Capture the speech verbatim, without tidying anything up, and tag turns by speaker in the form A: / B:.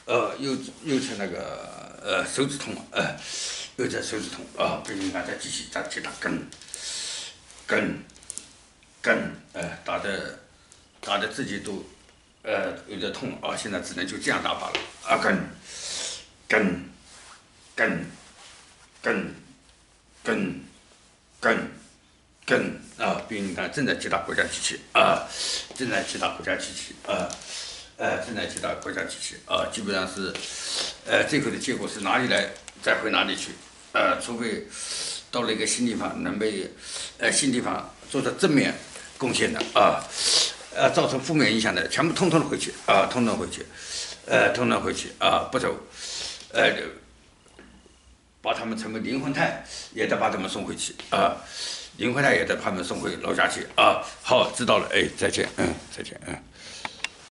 A: 呃，又又成那个呃手指痛了，呃，又在手指痛啊，不行，俺再继续再去打根根根，呃，打的打的自己都呃有点痛啊，现在只能就这样打法了啊，根根根根根根根啊，病人看正在接打国家机器啊，正在接打国家机器啊。呃，正在接到国家机器啊，基本上是，呃，最后的结果是哪里来，再回哪里去，呃，除非到了一个新地方能被，呃，新地方做出正面贡献的啊，呃，造成负面影响的，全部通通的回去啊，通通回去，呃，通通回去啊，不走，呃，把他们成为灵魂态，也得把他们送回去啊，灵魂态也得把他们送回老家去啊。好，知道了，哎，再见，嗯，再见，嗯。